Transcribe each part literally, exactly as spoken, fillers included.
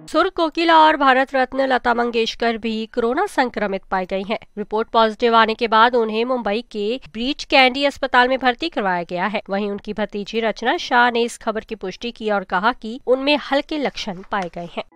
सुर कोकिला और भारत रत्न लता मंगेशकर भी कोरोना संक्रमित पाई गई हैं। रिपोर्ट पॉजिटिव आने के बाद उन्हें मुंबई के ब्रीच कैंडी अस्पताल में भर्ती करवाया गया है। वहीं उनकी भतीजी रचना शाह ने इस खबर की पुष्टि की और कहा कि उनमें हल्के लक्षण पाए गए हैं।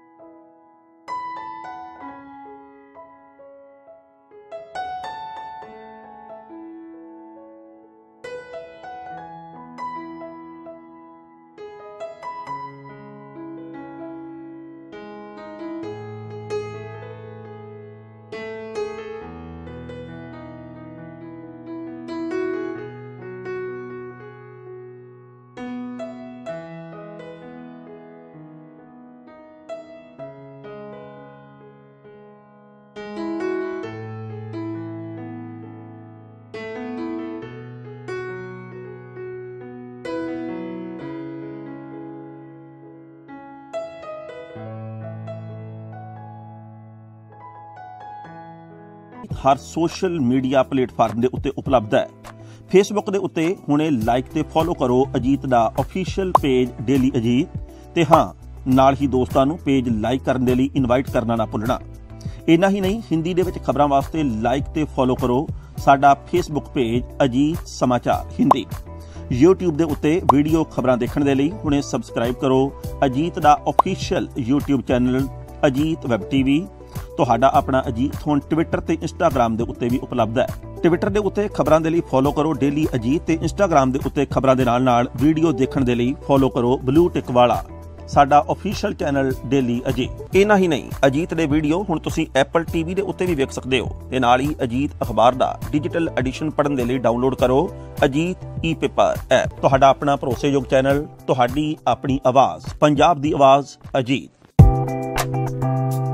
हर सोशल मीडिया प्लेटफार्म के उत्ते उपलब्ध है। फेसबुक के उत्ते हुणे लाइक ते फॉलो करो अजीत दा ऑफिशियल पेज डेली अजीत ते हाँ नाल ही दोस्तां नूं पेज लाइक करने के लिए इनवाइट करना ना भुलना। इन्ना ही नहीं, हिंदी दे विच खबरां वास्ते लाइक ते फॉलो करो साडा फेसबुक पेज अजीत समाचार हिंदी। यूट्यूब के उत्ते वीडियो खबरां देखने के लिए हुणे सबसक्राइब करो अजीत दा official YouTube channel Ajit web TV. तुहाडा अपना अजीत हुण ट्विटर ते इंस्टाग्राम के उत्ते भी उपलब्ध है। ट्विटर के उत्ते खबरां दे लई फॉलो करो डेली अजीत ते इंस्टाग्राम के उत्ते खबरां दे नाल नाल वीडियो देखने के लिए फॉलो करो ब्लू टिक वाला साडा ऑफिशियल चैनल डेली अजीत। इन्ना ही नहीं, अजीत दे वीडियो हुण तुसीं एप्पल टीवी के उत्ते भी वेख सकदे हो ते नाल ही अजीत अखबार दा डिजिटल एडिशन पढ़न दे लई डाउनलोड करो अजीत ई पेपर ऐप। तुहाडा अपना भरोसेयोग चैनल, तुहाडी अपनी आवाज़, पंजाब दी आवाज़ अजीत।